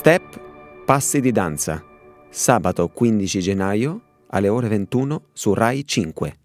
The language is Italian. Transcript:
Step Passi di danza, sabato 15 gennaio alle ore 21 su Rai 5.